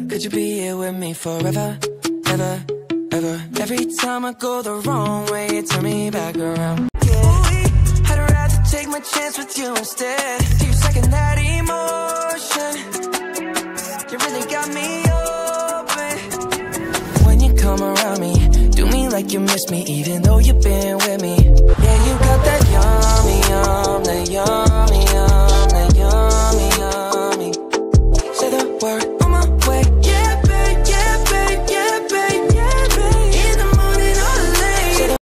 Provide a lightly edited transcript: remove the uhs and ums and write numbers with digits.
Could you be here with me forever, ever, ever? Every time I go the wrong way, you turn me back around. Yeah, I'd rather take my chance with you instead. You second that emotion, you really got me open. When you come around me, do me like you miss me, even though you've been with me. Yeah, you got that yummy, that yummy.